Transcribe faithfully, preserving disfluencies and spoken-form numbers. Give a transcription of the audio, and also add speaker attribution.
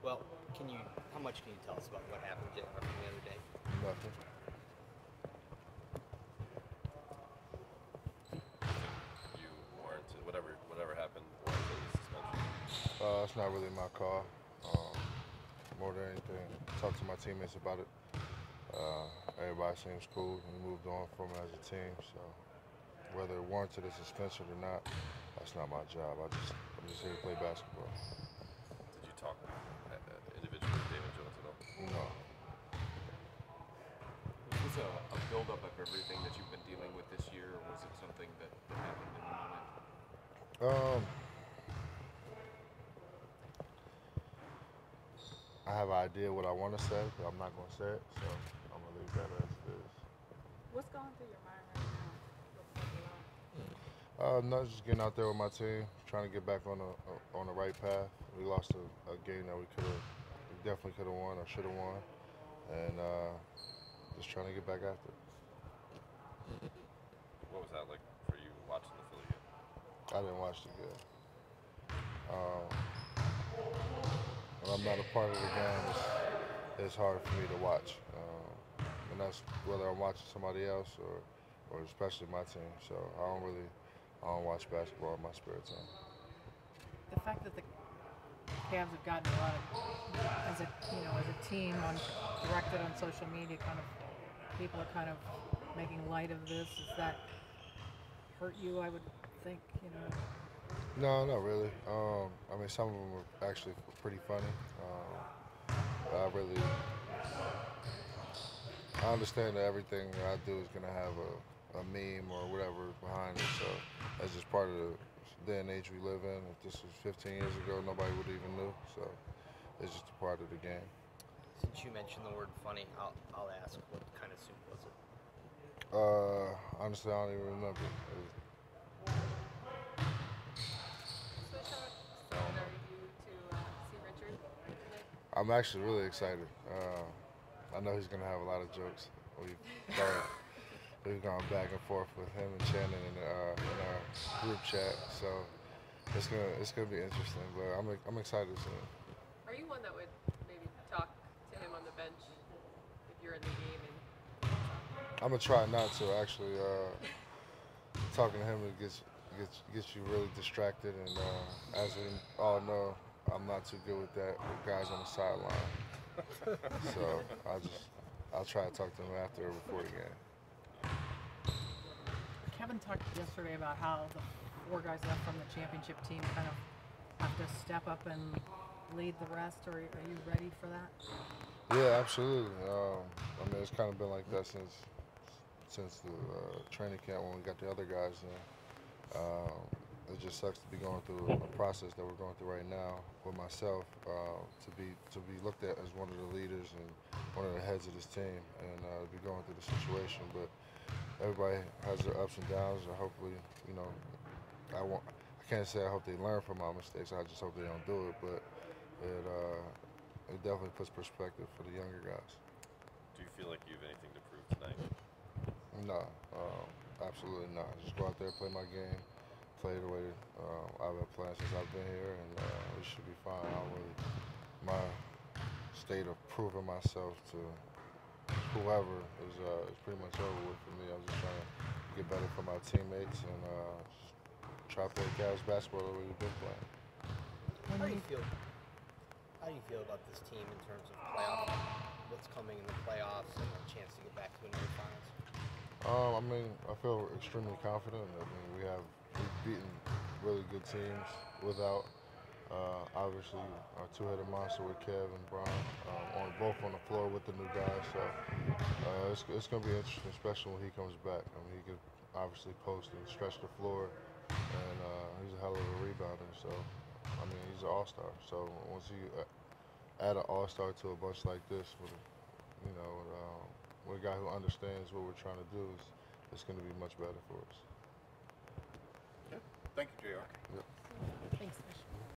Speaker 1: Well, can you? How much can you tell us about what happened J R from the other day?
Speaker 2: Nothing.
Speaker 3: You think you warranted whatever whatever happened warranted the suspension?
Speaker 2: Uh, it's not really my call. Um, more than anything, talk to my teammates about it. Uh, everybody seems cool. We moved on from it as a team. So whether it warranted a suspension or not, that's not my job. I just I'm just here to play basketball.
Speaker 3: Did you talk uh, uh, individually with David Jones at all?
Speaker 2: No.
Speaker 4: Was this a, a buildup of everything that you've been dealing with this year, or was it something that, that happened in the moment?
Speaker 2: Um, I have an idea what I want to say, but I'm not going to say it. So I'm gonna leave that as it is.
Speaker 5: What's going through your mind right now? What's like a
Speaker 2: Uh, no, just getting out there with my team, trying to get back on the uh, on the right path. We lost a, a game that we could have, we definitely could have won or should have won, and uh, just trying to get back after it.
Speaker 3: What was that like for you watching the Philly game?
Speaker 2: I didn't watch the game. Um, when I'm not a part of the game, it's, it's hard for me to watch, um, and that's whether I'm watching somebody else or, or especially my team. So I don't really, I don't watch basketball in my spare time.
Speaker 5: The fact that the Cavs have gotten a lot of, as a you know, as a team on directed on social media, kind of people are kind of making light of this. Does that hurt you? I would think, you know.
Speaker 2: No, not really. Um, I mean, some of them were actually pretty funny. Um, but I really, I understand that everything that I do is gonna have a, a meme or whatever behind it. So that's just part of the day and age we live in. If this was fifteen years ago, nobody would even knew. So it's just a part of the game.
Speaker 1: Since you mentioned the word funny, I'll I'll ask what kind of soup was it?
Speaker 2: Uh, honestly, I don't even remember. It was,
Speaker 6: So excited are you to uh, see Richard today?
Speaker 2: I'm actually really excited. Uh, I know he's gonna have a lot of jokes. We've gone, we've gone back and forth with him and Shannon in, uh, in our group chat, so it's gonna it's gonna be interesting. But I'm I'm excited to see him.
Speaker 6: Are you one that would maybe talk to him on the bench if you're in the game? And
Speaker 2: I'm gonna try not to actually. Uh, talking to him it gets gets gets you really distracted, and uh, as we all know, I'm not too good with that with guys on the sideline. So I just I'll try to talk to him after or before the game.
Speaker 5: Kevin talked yesterday about how the four guys left from the championship team kind of have to step up and lead the rest. Or are you ready for that?
Speaker 2: Yeah, absolutely. Um, I mean, it's kind of been like that since since the uh, training camp when we got the other guys in. Um, it just sucks to be going through a process that we're going through right now with myself uh, to be to be looked at as one of the leaders and one of the heads of this team, and uh, be going through the situation. But everybody has their ups and downs, and hopefully, you know, I want. I can't say I hope they learn from my mistakes. I just hope they don't do it. But it uh, it definitely puts perspective for the younger guys.
Speaker 3: Do you feel like you have anything to prove tonight?
Speaker 2: No, um, absolutely not. Just go out there, play my game, play the way uh, I've been playing since I've been here, and uh, we should be fine. I don't really, my state of proving myself to whoever is uh, is pretty much over with for me. I'm just trying to get better for my teammates and uh, try to play Cavs basketball the way we've been playing.
Speaker 1: How do you feel? How do you feel about this team in terms of playoff? What's coming in the playoffs and a chance to get back to another finals?
Speaker 2: Um, I mean, I feel extremely confident. I mean, we have we've beaten really good teams without uh, obviously our two-headed monster with Kev and Brian um, on both on the floor with the new guys. So uh, it's it's gonna be interesting, especially when he comes back. I mean, he could obviously post and stretch the floor, and uh, he's a hell of a rebounder. So I mean, he's an all-star. So once you uh, add an all-star to a bunch like this, with a, you know. Um, with a guy who understands what we're trying to do, is it's going to be much better for us.
Speaker 4: Thank you, J R.
Speaker 2: Yep.